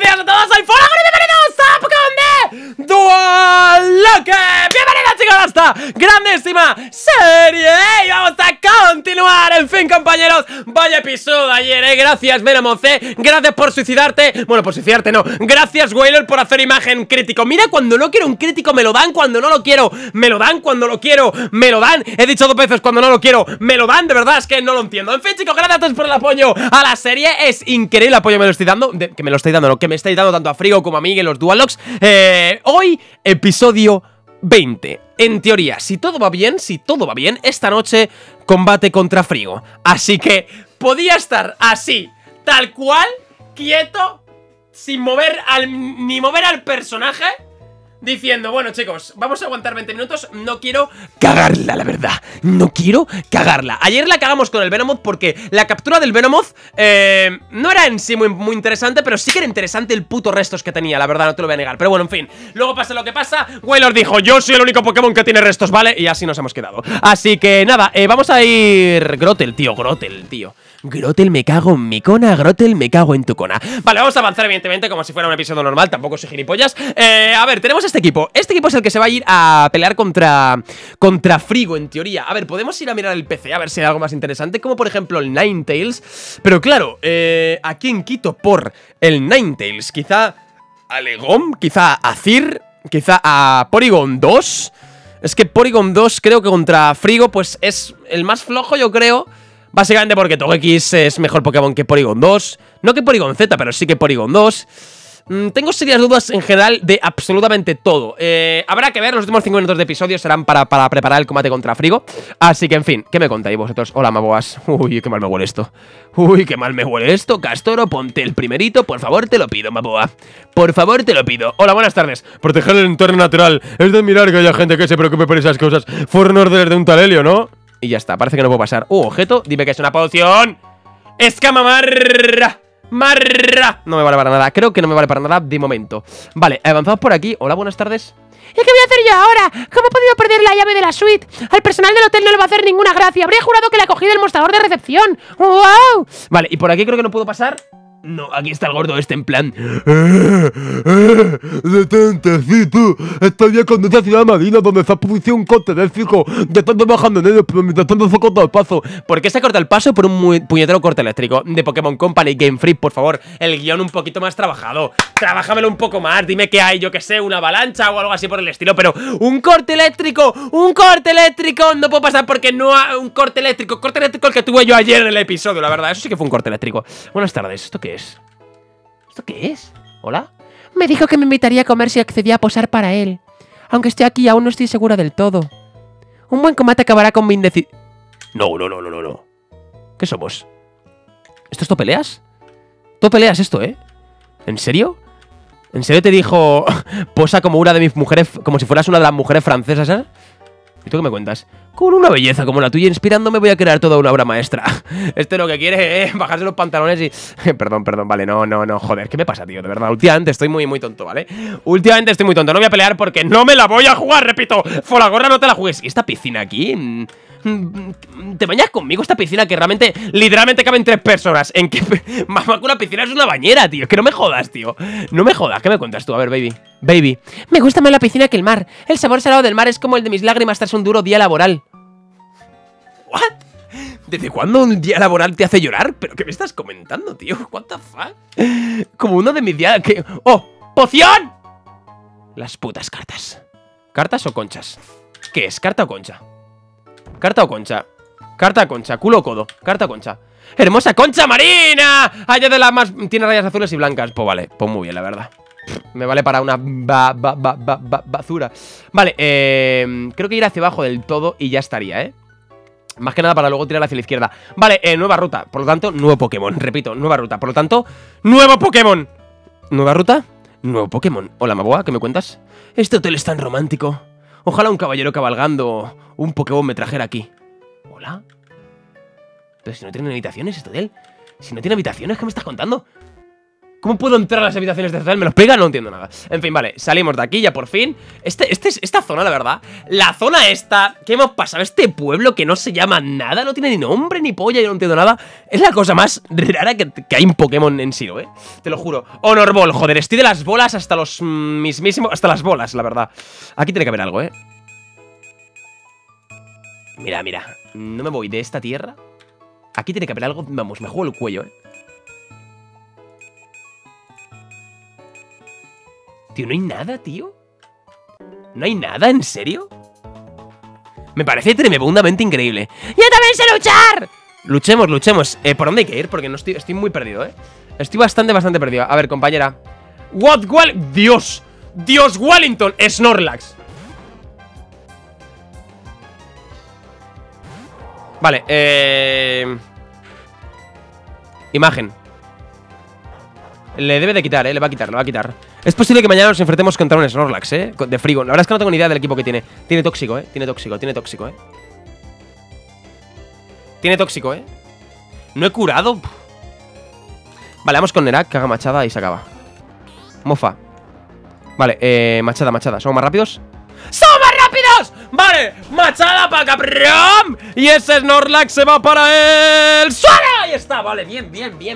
días a todos, soy Folago y bienvenidos a Pokémon de Dualoque. Bienvenidos chicos a esta grandísima serie. Y vamos a continuar, en fin compañeros. Vaya episodio ayer, gracias Venomoth, gracias por suicidarte. Bueno, por suicidarte no, gracias Wailord por hacer imagen crítico. Mira, cuando no quiero un crítico me lo dan, cuando no lo quiero me lo dan, cuando lo quiero me lo dan. He dicho 2 veces cuando no lo quiero me lo dan, de verdad es que no lo entiendo. En fin chicos, gracias a todos por el apoyo a la serie. Es increíble el apoyo que me lo estoy dando, que me lo estoy dando, no, que me estáis dando tanto a Frigo como a mí en los Dualogs. Hoy, episodio 20. En teoría, si todo va bien, esta noche combate contra Frigo. Así que podía estar así, tal cual, quieto, sin mover ni mover al personaje, diciendo, bueno chicos, vamos a aguantar 20 minutos. No quiero cagarla, la verdad. No quiero cagarla. Ayer la cagamos con el Venomoth porque la captura del Venomoth no era en sí muy interesante, pero sí que era interesante el puto restos que tenía, la verdad, no te lo voy a negar. Pero bueno, en fin, luego pasa lo que pasa. Wailord dijo, yo soy el único Pokémon que tiene restos, ¿vale? Y así nos hemos quedado. Así que nada, vamos a ir... Grotel, tío. Grotel, me cago en mi cona, Grotel, me cago en tu cona. Vale, vamos a avanzar evidentemente como si fuera un episodio normal, tampoco soy gilipollas. A ver, tenemos este equipo es el que se va a ir a pelear contra Frigo, en teoría. A ver, podemos ir a mirar el PC, a ver si hay algo más interesante, como por ejemplo el Ninetales. Pero claro, ¿a quién quito por el Ninetales? Quizá a Legom, quizá a Zir, quizá a Porygon 2. Es que Porygon 2 creo que contra Frigo pues es el más flojo, yo creo. Básicamente porque Togekiss es mejor Pokémon que Porygon 2. No que Porygon Z, pero sí que Porygon 2. Tengo serias dudas en general de absolutamente todo. Habrá que ver, los últimos 5 minutos de episodio serán para preparar el combate contra Frigo. Así que, en fin, ¿qué me contáis vosotros? Hola, Maboas. Uy, qué mal me huele esto. Uy, qué mal me huele esto. Castoro, ponte el primerito, por favor, te lo pido, Maboa. Por favor, te lo pido. Hola, buenas tardes. Proteger el entorno natural. Es de mirar que haya gente que se preocupe por esas cosas. Fueron órdenes de un talelio, ¿no? Y ya está, parece que no puedo pasar. Objeto, dime que es una poción. Escama marra. No me vale para nada, creo que no me vale para nada de momento. Vale, avanzamos por aquí. Hola, buenas tardes. ¿Y qué voy a hacer yo ahora? ¿Cómo he podido perder la llave de la suite? Al personal del hotel no le va a hacer ninguna gracia. Habría jurado que la cogí del mostrador de recepción. ¡Wow! Vale, y por aquí creo que no puedo pasar. No, aquí está el gordo este en plan detente, sí, tú. Estoy ya con esa ciudad marina donde se ha producido un corte eléctrico. Ya están trabajando en ello, pero mientras tanto se ha cortado el paso. ¿Por qué se corta el paso por un puñetero corte eléctrico? De Pokémon Company, Game Freak, por favor. El guión un poquito más trabajado. Trabájamelo un poco más, dime que hay, yo que sé, una avalancha o algo así por el estilo. Pero un corte eléctrico no puedo pasar porque no hay un corte eléctrico el que tuve yo ayer en el episodio, la verdad. Eso sí que fue un corte eléctrico. Buenas tardes, ¿esto qué es? ¿Esto qué es? ¿Hola? Me dijo que me invitaría a comer si accedía a posar para él. Aunque estoy aquí, aún no estoy segura del todo. Un buen combate acabará con mi indecisión. No. ¿Qué somos? ¿Esto es todo peleas? Todo peleas esto, ¿eh? ¿En serio? ¿En serio te dijo posa como una de mis mujeres, como si fueras una de las mujeres francesas, ¿eh? ¿Y tú qué me cuentas? Con una belleza como la tuya inspirándome voy a crear toda una obra maestra. Este lo que quiere es bajarse los pantalones y... Perdón, vale, no, joder, ¿qué me pasa, tío? De verdad, últimamente estoy muy tonto, ¿vale? Últimamente estoy muy tonto, no voy a pelear porque no me la voy a jugar, repito. Folagorra, no te la juegues. ¿Y esta piscina aquí? ¿Te bañas conmigo? Esta piscina que realmente, literalmente caben 3 personas. ¿En qué? Más que una piscina es una bañera, tío. Es que no me jodas, tío. No me jodas, ¿qué me cuentas tú? A ver, baby. Me gusta más la piscina que el mar. El sabor salado del mar es como el de mis lágrimas tras un duro día laboral. ¿What? ¿Desde cuándo un día laboral te hace llorar? ¿Pero qué me estás comentando, tío? ¿What the fuck? Como uno de mis días que... ¡Oh! ¡Poción! Las putas cartas. ¿Cartas o conchas? ¿Qué es? ¿Carta o concha? ¿Carta o concha? Carta o concha, culo o codo. Carta o concha. ¡Hermosa concha marina! Allá de las más... Tiene rayas azules y blancas. Pues vale, pues muy bien, la verdad. Me vale para una basura. Vale, creo que ir hacia abajo del todo y ya estaría, ¿eh? Más que nada para luego tirar hacia la izquierda. Vale, nueva ruta, por lo tanto, nuevo Pokémon. Repito, nueva ruta, por lo tanto, ¡nuevo Pokémon! ¿Nueva ruta? Nuevo Pokémon. Hola, Maboa, ¿qué me cuentas? Este hotel es tan romántico. Ojalá un caballero cabalgando un Pokémon me trajera aquí. ¿Hola? Pero si no tiene habitaciones este hotel. Si no tiene habitaciones, ¿qué me estás contando? ¿Cómo puedo entrar a las habitaciones de hotel? ¿Me lo explica? No entiendo nada. En fin, vale, salimos de aquí ya por fin. Esta zona, la verdad, la zona esta que hemos pasado, este pueblo que no se llama nada, no tiene ni nombre ni polla, yo no entiendo nada. Es la cosa más rara que hay en Pokémon en Sinnoh, te lo juro. Honor Ball, joder, estoy de las bolas hasta los mismísimos, hasta las bolas, la verdad. Aquí tiene que haber algo, Mira, mira, no me voy de esta tierra. Aquí tiene que haber algo, vamos, me juego el cuello, Tío, ¿no hay nada, tío? ¿No hay nada? ¿En serio? Me parece tremendamente increíble. ¡Yo también sé luchar! Luchemos, luchemos. ¿Por dónde hay que ir? Porque no estoy muy perdido, Estoy bastante perdido. A ver, compañera. ¡Dios! ¡Dios, Wellington! Snorlax. Vale, imagen. Le debe de quitar, le va a quitar. Es posible que mañana nos enfrentemos contra un Snorlax, de Frigo. La verdad es que no tengo ni idea del equipo que tiene. Tiene tóxico, Tiene tóxico, Tiene tóxico, No he curado. Vale, vamos con Nerak, que haga machada y se acaba. Mofa. Vale, machada. ¿Somos más rápidos? ¡Somos más rápidos! Vale, machada para Caprom. Y ese Snorlax se va para el suelo. Ahí está, vale, bien.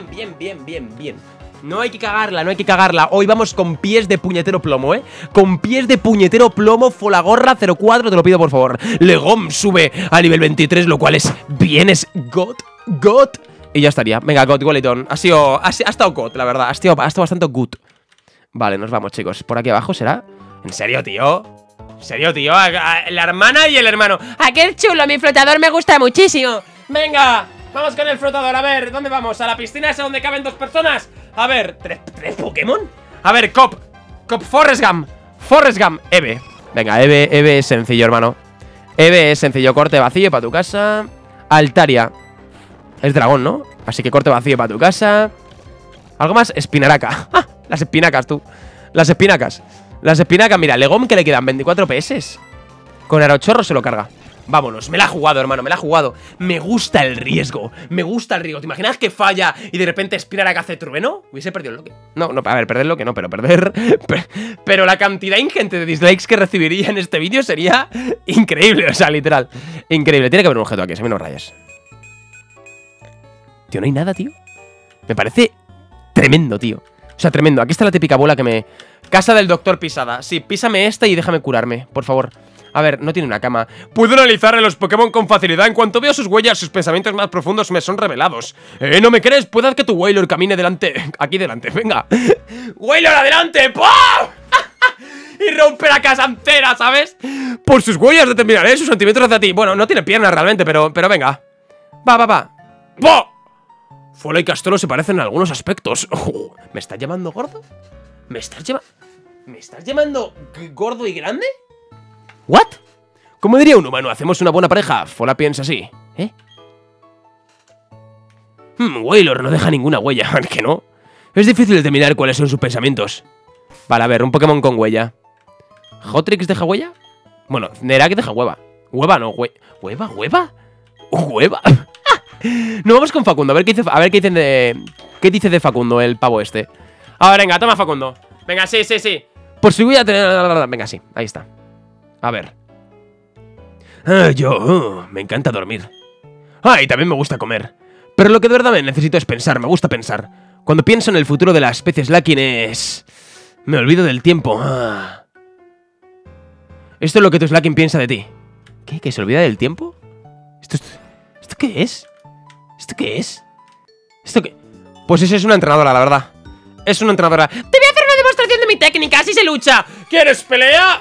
No hay que cagarla, Hoy vamos con pies de puñetero plomo, Con pies de puñetero plomo, Folagorra 04, te lo pido por favor. Legom sube a nivel 23, lo cual es bien, es God. Y ya estaría. Venga, God, Wellington. Ha estado God, la verdad. Ha estado bastante good. Vale, nos vamos, chicos. Por aquí abajo será. ¿En serio, tío? La hermana y el hermano. ¡Aquel chulo! Mi flotador me gusta muchísimo. Venga, vamos con el flotador. A ver, ¿dónde vamos? ¿A la piscina esa donde caben 2 personas? A ver, ¿tres Pokémon? A ver, Cop Forrest Gump, Eve. Venga, Eve es sencillo, hermano. Eve es sencillo, corte vacío para tu casa. Altaria es dragón, ¿no? Así que corte vacío para tu casa. Algo más, Espinaraca. ¡Ah! Las espinacas, tú. Las espinacas, mira, Legom que le quedan 24 PS. Con Aerochorro se lo carga. Vámonos, me la ha jugado, hermano, Me gusta el riesgo, ¿Te imaginas que falla y de repente Espinaraca hace trueno? Hubiese perdido el loque. No, a ver, perder el loque no, pero pero la cantidad ingente de dislikes que recibiría en este vídeo sería increíble, o sea, literal. Increíble, tiene que haber un objeto aquí, a mí no rayas. Tío, no hay nada, tío. Me parece tremendo, tío. O sea, tremendo, aquí está la típica bola que me... Casa del doctor Pisada. Sí, písame esta y déjame curarme, por favor. A ver, no tiene una cama. Puedo analizar a los Pokémon con facilidad. En cuanto veo sus huellas, sus pensamientos más profundos me son revelados. ¿No me crees? Puede que tu Wailord camine delante. Aquí delante, venga. ¡Wailord adelante! ¡Pum! Y rompe la casa entera, ¿sabes? Por sus huellas determinaré sus sentimientos hacia ti. Bueno, no tiene piernas realmente, pero venga. Va. ¡Bo! Fola y Castolo se parecen en algunos aspectos. ¿Me estás llamando gordo? ¿Me estás llamando gordo y grande? ¿What? ¿Cómo diría un humano? ¿Hacemos una buena pareja? Fola piensa así, Wailord no deja ninguna huella, ¿que no? Es difícil determinar cuáles son sus pensamientos. Vale, a ver, un Pokémon con huella. ¿Hotrix deja huella? Bueno, Nerak deja hueva. Hueva no, ¿Hueva? No, vamos con Facundo, a ver qué dicen de... ¿Qué dice de Facundo el pavo este? A ver, venga, toma Facundo. Venga, sí. Por si voy a tener... Venga, sí, ahí está. A ver. Me encanta dormir. Y también me gusta comer. Pero lo que de verdad me necesito es pensar, me gusta pensar. Cuando pienso en el futuro de la especie Slaking me olvido del tiempo. Esto es lo que tu Slaking piensa de ti. ¿Qué? ¿Que se olvida del tiempo? ¿Esto qué es? ¿Esto qué? Pues esa es una entrenadora, la verdad. Es una entrenadora. Te voy a hacer una demostración de mi técnica, así se lucha. ¿Quieres pelea?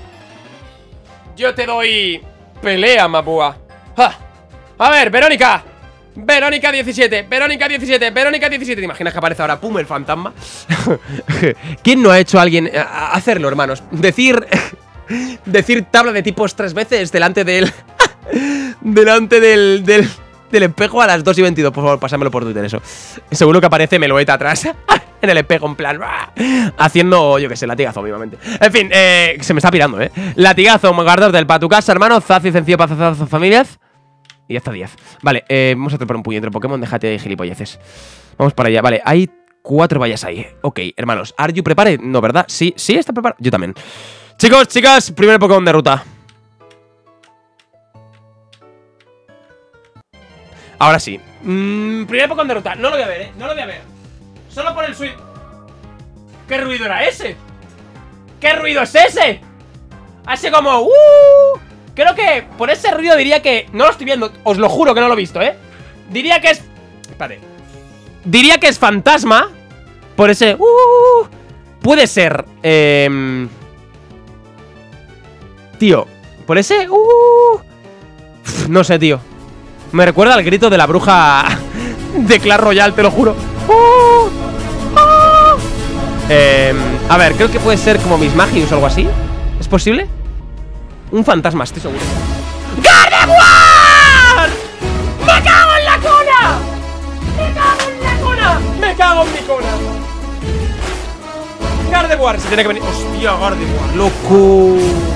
Yo te doy pelea, Mapua. A ver, Verónica 17. ¿Te imaginas que aparece ahora Pum, el fantasma? ¿Quién no ha hecho a alguien hacerlo, hermanos? Decir tabla de tipos 3 veces delante del espejo a las 2:22. Por favor, pásamelo por Twitter eso. Seguro que aparece Meloeta atrás en el espejo, en plan haciendo, yo que sé, latigazo, obviamente. En fin, se me está pirando, latigazo, guardar del pa' tu casa, hermano. Zazi, sencillo, pazazazo, familias. Y ya está 10. Vale, vamos a atrapar un puñetero Pokémon. Déjate de gilipolleces. Vamos para allá, vale, hay 4 vallas ahí. Ok, hermanos, ¿are you prepared? No, ¿verdad? Sí, sí, está preparado. Yo también. Chicos, chicas, primer Pokémon de ruta. Ahora sí. Primer Pokémon de ruta. No lo voy a ver, no lo voy a ver. Solo por el switch. ¿Qué ruido era ese? ¿Qué ruido es ese? Así como... Creo que por ese ruido diría que... No lo estoy viendo, os lo juro que no lo he visto, Diría que es... Espérate. Diría que es fantasma. Por ese... Puede ser... Tío, por ese... No sé, tío. Me recuerda al grito de la bruja de Clash Royale, te lo juro. A ver, creo que puede ser como Miss Magius o algo así. ¿Es posible? Un fantasma, estoy seguro. ¡Gardevoir! ¡Me cago en la cona! ¡Me cago en la cona! ¡Me cago en mi cona! Gardevoir, se tiene que venir. Hostia, Gardevoir, loco.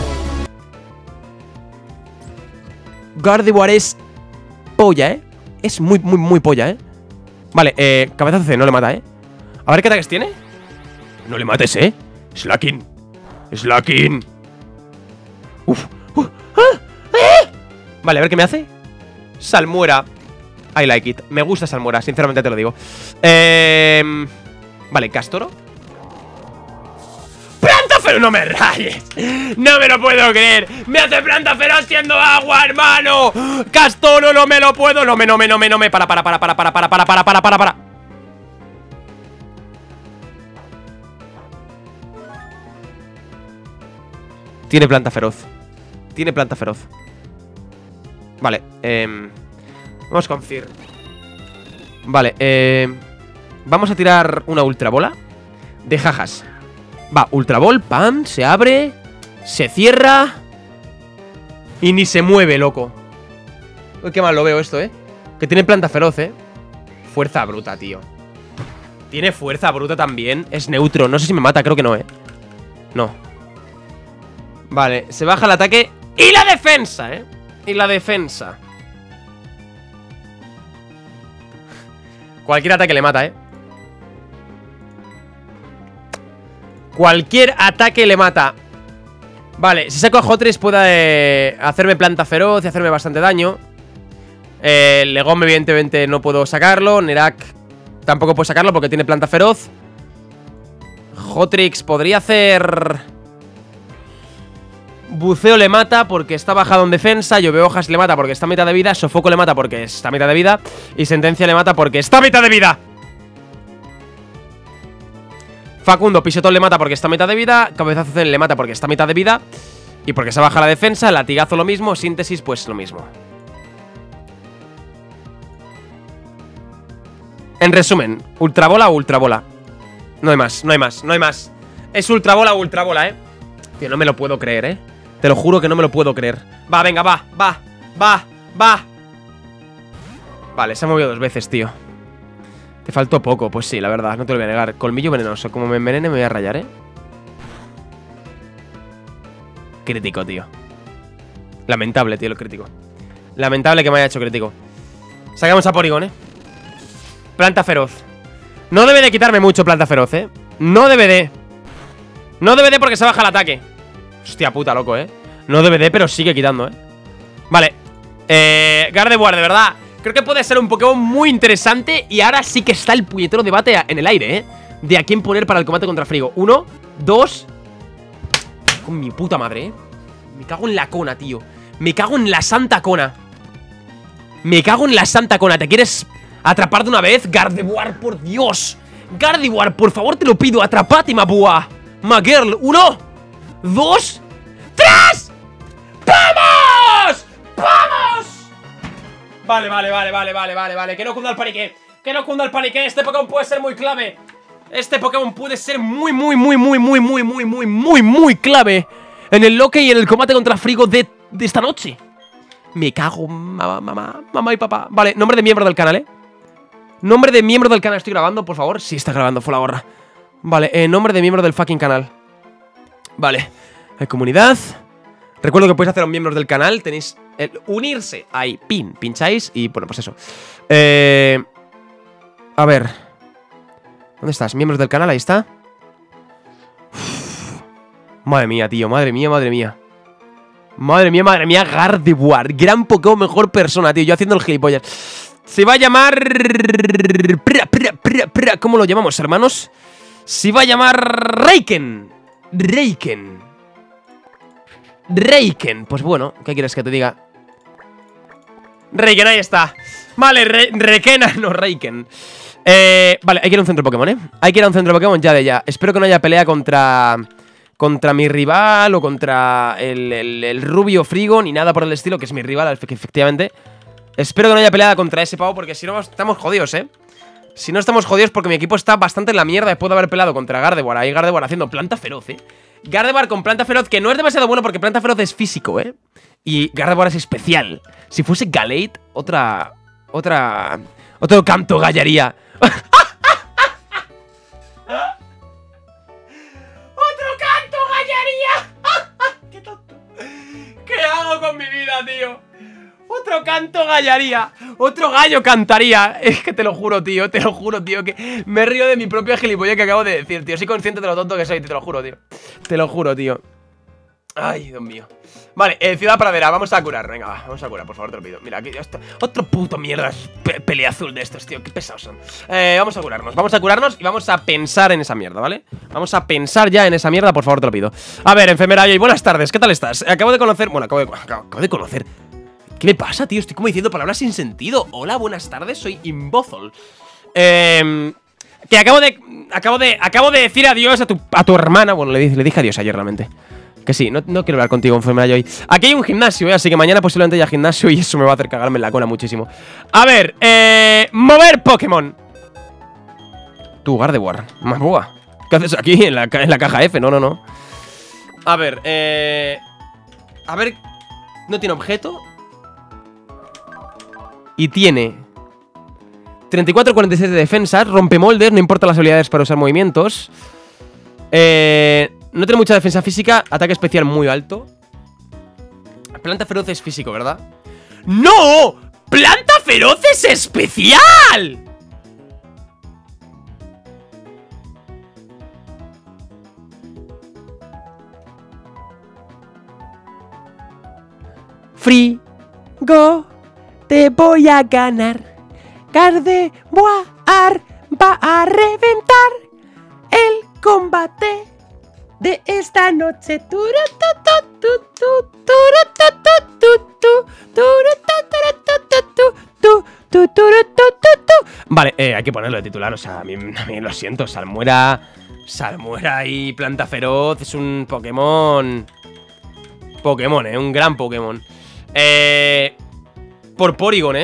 Gardevoir es polla, Es muy, muy, muy polla, Vale, cabezazo C, no le mata, A ver qué ataques tiene. No le mates, Slaking. Slaking. Uf. Vale, a ver qué me hace. Salmuera. I like it. Me gusta Salmuera, sinceramente te lo digo. Vale, Castoro. ¡Planta feroz! ¡No me rayes! ¡No me lo puedo creer! ¡Me hace planta feroz siendo agua, hermano! ¡Castoro, no me lo puedo! ¡No me! ¡Para! Tiene planta feroz. Tiene planta feroz. Vale, vamos con Fear. Vale, vamos a tirar una ultra bola de jajas. Va, ultra ball, pam, se abre, se cierra y ni se mueve, loco. Uy, qué mal lo veo esto, Que tiene planta feroz, Fuerza bruta, tío. Tiene fuerza bruta también. Es neutro, no sé si me mata, creo que no, No. Vale, se baja el ataque y la defensa, Y la defensa. Cualquier ataque le mata, Cualquier ataque le mata. Vale, si saco a Hotrix puede hacerme planta feroz y hacerme bastante daño. Legom evidentemente no puedo sacarlo. Nerak tampoco puedo sacarlo porque tiene planta feroz. Hotrix podría hacer... Buceo le mata porque está bajado en defensa. Llovehojas le mata porque está a mitad de vida. Sofoco le mata porque está a mitad de vida. Y Sentencia le mata porque está a mitad de vida. Facundo, Pisotón le mata porque está a mitad de vida. Cabezazo Zen le mata porque está a mitad de vida. Y porque se baja la defensa. Latigazo lo mismo. Síntesis pues lo mismo. En resumen, ultrabola o ultrabola. No hay más, no hay más, no hay más. Es ultrabola o ultrabola, Tío, no me lo puedo creer, Te lo juro que no me lo puedo creer. Va, venga, va. Vale, se ha movido 2 veces, tío. Te faltó poco, pues sí, la verdad, no te lo voy a negar. Colmillo venenoso, como me envenene me voy a rayar, Crítico, tío. Lamentable, tío, el crítico. Lamentable que me haya hecho crítico. Sacamos a Porygon, Planta feroz. No debe de quitarme mucho planta feroz, No debe de. No debe de porque se baja el ataque. Hostia puta, loco, No debe de, pero sigue quitando, Vale, Gardevoir, de verdad. Creo que puede ser un Pokémon muy interesante. Y ahora sí que está el puñetero debate en el aire, de a quién poner para el combate contra Frigo. 1, 2. Con mi puta madre, Me cago en la cona, tío. Me cago en la santa cona. Me cago en la santa cona. ¿Te quieres atrapar de una vez? Gardevoir, por Dios. Gardevoir, por favor, te lo pido. Atrapate, Mabua. Ma girl. 1, 2, 3. ¡Vamos! ¡Vamos! Vale. Que no cunda el panique. Que no cunda el panique. Este Pokémon puede ser muy clave. Este Pokémon puede ser muy clave en el loque y en el combate contra Frigo de esta noche. Me cago, mamá y papá. Vale, nombre de miembro del canal, Nombre de miembro del canal. ¿Estoy grabando, por favor? Sí, está grabando, fue la gorra. Vale, nombre de miembro del fucking canal. Vale, hay comunidad. Recuerdo que podéis hacer a miembros del canal. Tenéis el unirse ahí, pincháis y bueno, pues eso. A ver. ¿Dónde estás? Miembros del canal, ahí está. Uf. Madre mía, tío, madre mía, madre mía. Madre mía, Gardevoir. Gran Pokémon, mejor persona, tío. Yo haciendo el gilipollas. Se va a llamar... ¿Cómo lo llamamos, hermanos? Se va a llamar Reiken. Reiken. Pues bueno, ¿qué quieres que te diga? Reiken, ahí está. Vale, Reikena, no Reiken. Vale, hay que ir a un centro Pokémon, Hay que ir a un centro Pokémon ya de ya. Espero que no haya pelea contra mi rival o contra el rubio Frigo, ni nada por el estilo, que es mi rival, efectivamente. Espero que no haya peleada contra ese pavo, porque si no estamos jodidos, Si no estamos jodidos porque mi equipo está bastante en la mierda después de haber peleado contra Gardevoir. Ahí Gardevoir haciendo planta feroz, Gardevoir con planta feroz, que no es demasiado bueno porque planta feroz es físico, Y Gardevoir es especial. Si fuese Gallade, otro canto gallaría. ¡Otro canto gallaría! ¡Qué tonto! ¿Qué hago con mi vida, tío? Otro canto gallaría. Otro gallo cantaría. Es que te lo juro, tío, que me río de mi propia gilipollez que acabo de decir, tío. Soy consciente de lo tonto que soy, te lo juro, tío. Te lo juro, tío. Ay, Dios mío. Vale, Ciudad Pradera, vamos a curar. Venga, va, vamos a curar, por favor, te lo pido. Mira, aquí otro puto mierda pelea azul de estos, tío. Qué pesados son. Vamos a curarnos y vamos a pensar en esa mierda, ¿vale? Vamos a pensar ya en esa mierda, por favor, te lo pido. A ver, enfermera, y buenas tardes, ¿qué tal estás? Acabo de conocer... Bueno, acabo de conocer... ¿Qué me pasa, tío? Estoy como diciendo palabras sin sentido. Hola, buenas tardes, soy Imbozol. Que acabo de decir adiós a tu hermana. Bueno, le dije adiós ayer realmente. Que sí, no quiero hablar contigo, enfermera hoy. Aquí hay un gimnasio, así que mañana posiblemente haya gimnasio y eso me va a hacer cagarme en la cola muchísimo. A ver, mover Pokémon. Tú, Gardevoir, más boa. ¿Qué haces aquí en la caja F? No. A ver, no tiene objeto. Y tiene 34-46 de defensa, rompe moldes, no importa las habilidades para usar movimientos. No tiene mucha defensa física, ataque especial muy alto. Planta feroz es físico, ¿verdad? ¡No! ¡Planta feroz es especial! Frigo, te voy a ganar. Gardevoir va a reventar el combate de esta noche. Vale, hay que ponerlo de titular. O sea, a mí lo siento. Salmuera y Planta Feroz es un Pokémon. Un gran Pokémon. Por Porygon,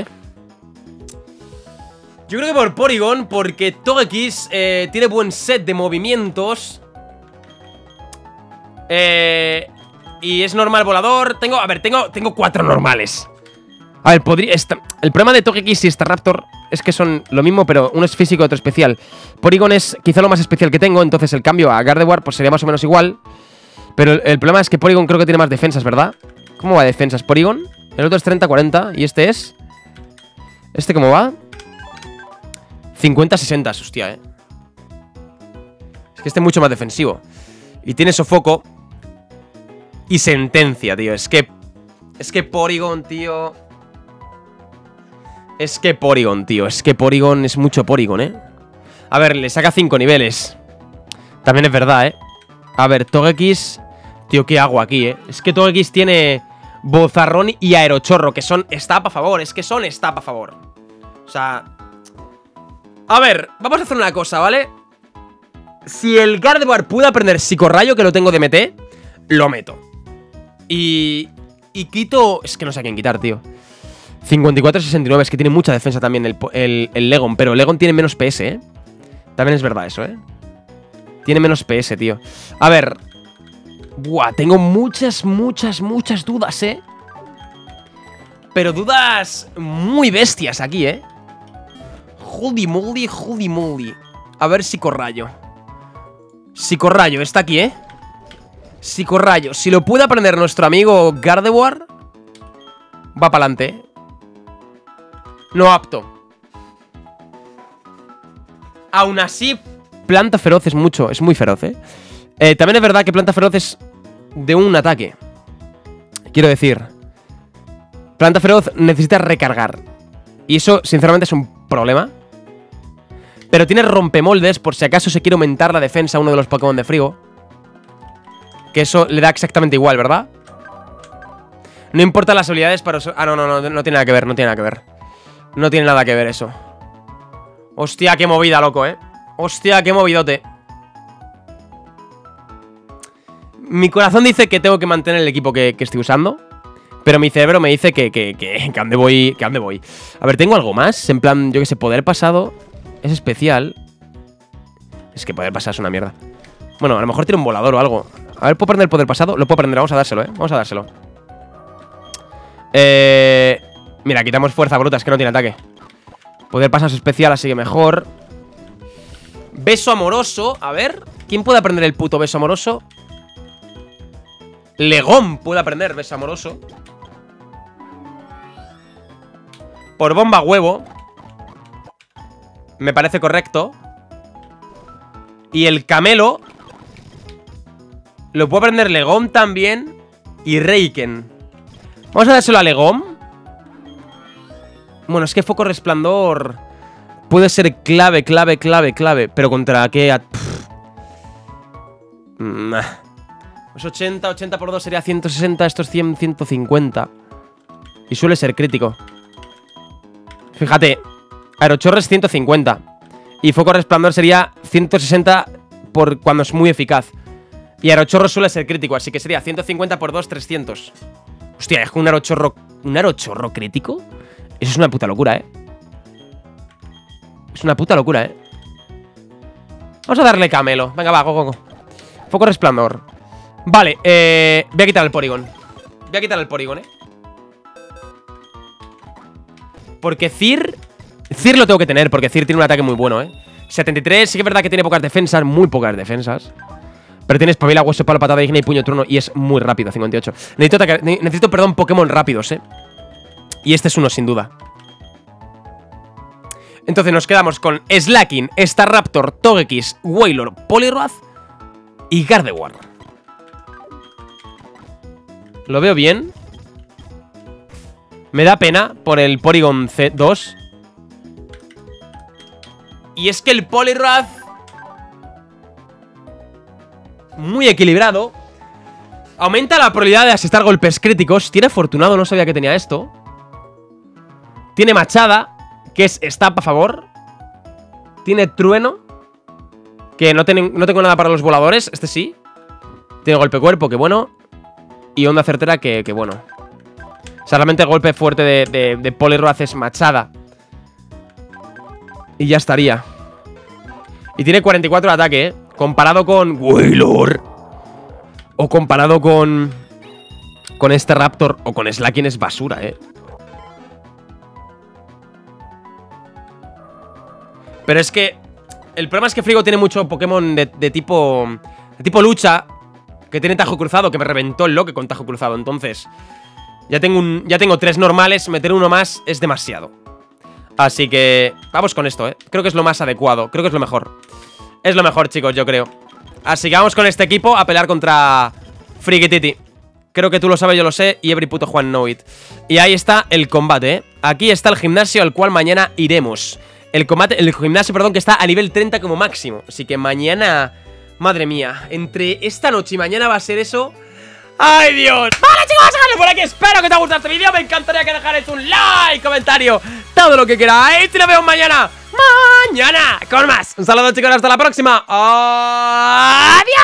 yo creo que por Porygon, porque Togekiss tiene buen set de movimientos. Y es normal volador. Tengo 4 normales. A ver, el problema de Togekiss y Staraptor es que son lo mismo, pero uno es físico y otro especial. Porygon es quizá lo más especial que tengo, entonces el cambio a Gardevoir pues sería más o menos igual. Pero el problema es que Porygon creo que tiene más defensas, ¿verdad? ¿Cómo va de defensas Porygon? El otro es 30-40 y este es... ¿Este cómo va? 50-60, hostia, Es que este es mucho más defensivo. Y tiene sofoco y sentencia, tío. Es que Porygon, tío. Es que Porygon es mucho Porygon, A ver, le saca 5 niveles. También es verdad, A ver, Togekiss. Tío, ¿qué hago aquí, Es que Togekiss tiene Bozarrón y Aerochorro, que son stab a favor. Es que son stab a favor. O sea... A ver, vamos a hacer una cosa, ¿vale? Si el Gardevoir puede aprender Psicorrayo, que lo tengo de MT, lo meto. Y quito... Es que no sé a quién quitar, tío. 54-69, es que tiene mucha defensa también el Legon. Pero Legon tiene menos PS, También es verdad eso, Tiene menos PS, tío. A ver... Buah, tengo muchas dudas, Pero dudas muy bestias aquí, Holy moly. A ver, Psicorrayo. Psicorrayo, está aquí, Psicorrayo. Si lo puede aprender nuestro amigo Gardevoir, va para adelante, No apto. Aún así, Planta Feroz es muy feroz, también es verdad que Planta Feroz es de un ataque. Quiero decir, Planta Feroz necesita recargar. Y eso, sinceramente, es un problema. Pero tiene rompemoldes por si acaso se quiere aumentar la defensa a uno de los Pokémon de Frigo. Que eso le da exactamente igual, ¿verdad? No importa las habilidades para... Ah, no tiene nada que ver, no tiene nada que ver. No tiene nada que ver eso. Hostia, qué movida, loco, Hostia, qué movidote. Mi corazón dice que tengo que mantener el equipo que estoy usando. Pero mi cerebro me dice que ande voy. A ver, ¿tengo algo más? En plan, yo que sé, poder pasado es especial. Es que poder pasado es una mierda. Bueno, a lo mejor tiene un volador o algo. A ver, ¿puedo aprender el poder pasado? Lo puedo aprender, vamos a dárselo, Vamos a dárselo. Mira, quitamos fuerza bruta, es que no tiene ataque. Poder pasado es especial, así que mejor. Beso amoroso, a ver. ¿Quién puede aprender el puto beso amoroso? Legón puede aprender beso amoroso. Por bomba huevo. Me parece correcto. Y el camelo lo puede aprender Legón también. Y Reiken. Vamos a dárselo a Legón. Bueno, es que foco resplandor puede ser clave. Pero ¿contra qué? Pues 80 por 2 sería 160. Esto es 100, 150. Y suele ser crítico. Fíjate, Aerochorro es 150. Y foco resplandor sería 160 por cuando es muy eficaz. Y Aerochorro suele ser crítico, así que sería 150 por 2, 300. Hostia, es que un Aerochorro crítico. Eso es una puta locura, Es una puta locura, Vamos a darle camelo. Venga, va, go. Foco resplandor. Vale, voy a quitar el Porygon. Porque Cir lo tengo que tener, porque Cir tiene un ataque muy bueno, 73, sí que es verdad que tiene pocas defensas, muy pocas defensas. Pero tiene espabila, hueso, palo, patada digna y puño trueno. Y es muy rápido, 58. Necesito, Pokémon rápidos, Y este es uno, sin duda. Entonces nos quedamos con Slaking, Staraptor, Togekiss, Wailord, Poliwrath y Gardevoir. Lo veo bien. Me da pena por el Porygon C2. Y es que el Poliwrath, muy equilibrado. Aumenta la probabilidad de asestar golpes críticos. Tiene afortunado, no sabía que tenía esto. Tiene machada, que es stab a favor. Tiene trueno, que no tengo nada para los voladores. Este sí. Tiene golpe cuerpo, que bueno. Y onda certera, que bueno. O sea, realmente el golpe fuerte de Poliwrath es machada. Y ya estaría. Y tiene 44 de ataque, comparado con Wailord. O comparado con este Raptor o con Slaking es basura, Pero es que el problema es que Frigo tiene mucho Pokémon de tipo lucha, que tiene tajo cruzado, que me reventó el Loque con tajo cruzado. Entonces ya tengo 3 normales. Meter uno más es demasiado. Así que vamos con esto, Creo que es lo más adecuado, creo que es lo mejor. Es lo mejor, chicos, yo creo. Así que vamos con este equipo a pelear contra Frigititi. Creo que tú lo sabes, yo lo sé, y every puto Juan know it. Y ahí está el combate, Aquí está el gimnasio al cual mañana iremos. El gimnasio, perdón, que está a nivel 30 como máximo. Así que mañana, madre mía, entre esta noche y mañana va a ser eso. ¡Ay, Dios! Vale, chicos, vamos a dejarlo por aquí. Espero que te haya gustado este vídeo. Me encantaría que dejarais un like, comentario, todo lo que queráis. Y nos vemos mañana con más. Un saludo, chicos, hasta la próxima. ¡Adiós!